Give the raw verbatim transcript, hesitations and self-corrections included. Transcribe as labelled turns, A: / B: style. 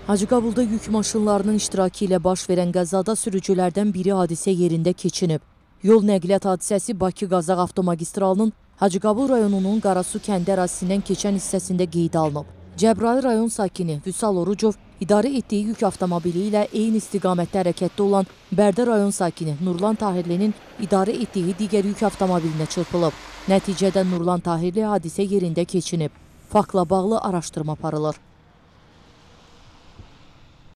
A: Hacıqabulda yük maşınlarının iştirakı ilə baş verən qəzada sürücülərdən biri hadisə yerində keçinib. Yol nəqliyyat hadisəsi Bakı-Qazax avtomagistralının Hacıqabul rayonunun Qarasu kəndi ərazisindən keçən hissəsində qeydə alınıb. Cəbrayıl rayon sakini Vüsal Orucov idarə etdiyi yük avtomobili ilə eyni istiqamətdə hərəkətdə olan Bərdə rayon sakini Nurlan Tahirlinin idarə etdiyi digər yük avtomobilinə çırpılıb. Nəticədə Nurlan Tahirli hadisə yerində keçinib. Faktla bağlı araşdırma aparılır.